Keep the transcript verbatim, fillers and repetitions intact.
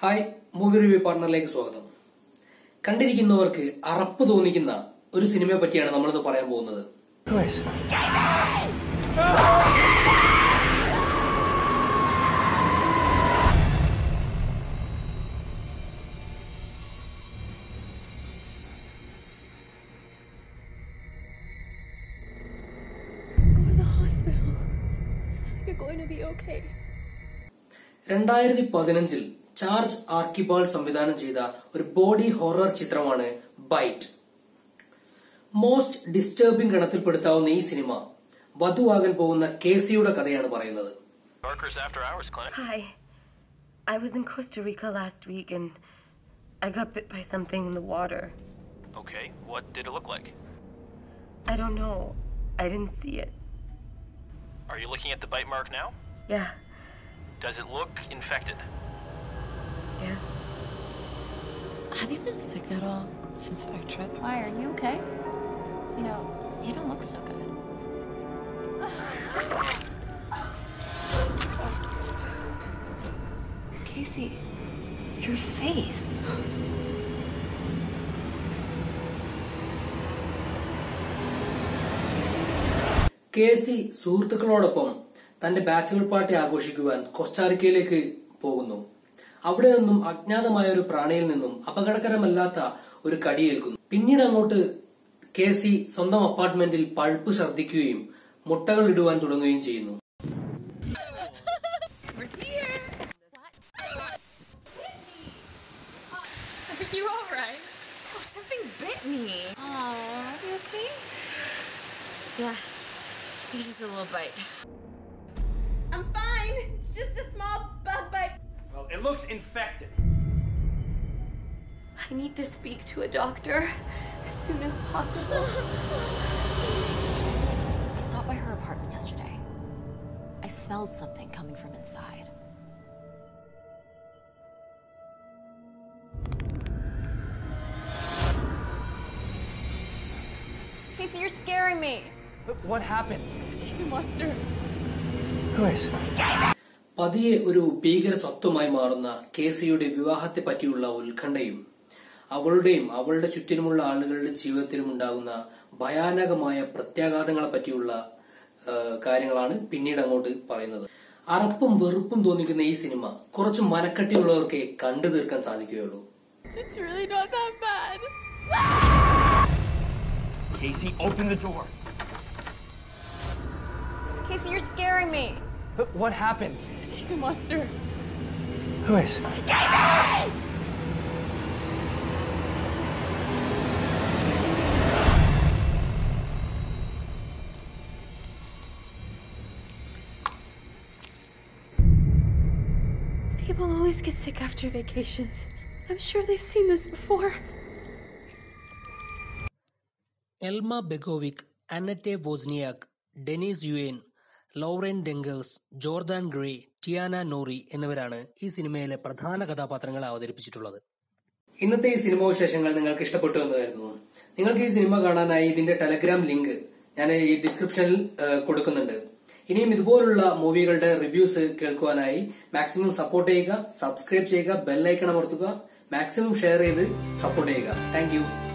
Hi, movie review പാർട്ണറിലേക്ക് സ്വാഗതം. കണ്ടിരിക്കുന്നവർക്ക് അറപ്പ് തോന്നിക്കുന്ന ഒരു സിനിമയെ പറ്റിയാണ് നമ്മളിന്ന് പറയാൻ പോകുന്നത്. രണ്ടായിരത്തി പതിനഞ്ചിൽ ചാർജ് ആർക്കിബാൾ സംവിധാനം ചെയ്ത ഒരു ബോഡി ഹൊറർ ചിത്രമാണ് ബൈറ്റ്. മോസ്റ്റ് ഡിസ്റ്റർബിംഗ് ഗണത്തിൽപ്പെടുത്താവുന്ന ഈ സിനിമ വധുവാകാൻ പോകുന്ന കേസിയുടെ കഥയാണ് പറയുന്നത്. Hi, I was in Costa Rica last week and I got bit by something in the water. Okay, what did it look like? I don't know. I didn't see it. Are you looking at the bite mark now? Yeah. Does it look infected? Yes. Have you been sick at all since our trip? Why, are you okay? You know, you don't look so good. Casey, your face. കേസി സുഹൃത്തുക്കളോടൊപ്പം തന്റെ bachelor party ആഘോഷിക്കുവാൻ കോസ്റ്റാറിക്കയിലേക്ക് പോകുന്നു. അവിടെ നിന്നും അജ്ഞാതമായ ഒരു പ്രാണിയിൽ നിന്നും അപകടകരമല്ലാത്ത ഒരു കടിയേൽക്കുന്നു. പിന്നീട് അങ്ങോട്ട് കേസി സ്വന്തം അപ്പാർട്ട്മെന്റിൽ പഴുപ്പ് ഛർദ്ദിക്കുകയും മുട്ടകൾ ഇടുവാൻ തുടങ്ങുകയും ചെയ്യുന്നു. Are you all right? Oh, something bit me. Oh, are you okay? Yeah, it's just a little bite. I'm fine. It's just a small bug bite. Well, it looks infected. I need to speak to a doctor as soon as possible. I stopped by her apartment yesterday. I smelled something coming from inside. Casey, you're scaring me. Look, what happened? She's a monster. Who is? പതിയെ ഒരു ഭീകര സ്വത്വമായി മാറുന്ന കേസിയുടെ വിവാഹത്തെ പറ്റിയുള്ള ഉത്കണ്ഠയും അവളുടെയും അവളുടെ ചുറ്റിനുമുള്ള ആളുകളുടെ ജീവിതത്തിലും ഉണ്ടാകുന്ന ഭയാനകമായ പ്രത്യാഘാതങ്ങളെ പറ്റിയുള്ള കാര്യങ്ങളാണ് പിന്നീട് അങ്ങോട്ട് പറയുന്നത്. അറപ്പും വെറുപ്പും തോന്നിക്കുന്ന ഈ സിനിമ കുറച്ച് മനക്കട്ടിയുള്ളവർക്ക് കണ്ടു തീർക്കാൻ സാധിക്കുകയുള്ളൂ. It's really not that bad. Casey, open the door. Casey, you're scaring me. Look, what happened? She's a monster. Who is? People always get sick after vacations. I'm sure they've seen this before. Elma Begovic, Annette Wozniak, Denise Yuen, Lauren Denkers, Jordan Gray, Tiana Nori എന്നിവരാണ് ഈ സിനിമയിലെ പ്രധാന കഥാപാത്രങ്ങളെ അവതരിപ്പിച്ചിട്ടുള്ളത്. ഇന്നത്തെ ഈ cinema വിശേഷങ്ങൾ നിങ്ങൾക്ക് ഇഷ്ടപ്പെട്ടു എന്ന് കരുതുന്നു. നിങ്ങൾക്ക് ഈ സിനിമ കാണാനായി ഇതിന്റെ ടെലഗ്രാം ലിങ്ക് ഞാൻ ഈ ഡിസ്ക്രിപ്ഷനിൽ കൊടുക്കുന്നുണ്ട്. ഇനിയും ഇതുപോലുള്ള മൂവികളുടെ റിവ്യൂസ് കേൾക്കുവാനായി മാക്സിമം സപ്പോർട്ട് ചെയ്യുക, സബ്സ്ക്രൈബ് ചെയ്യുക, ബെൽ ഐക്കൺ അമർത്തുക, മാക്സിമം ഷെയർ ചെയ്ത് സപ്പോർട്ട് ചെയ്യുക. Thank U.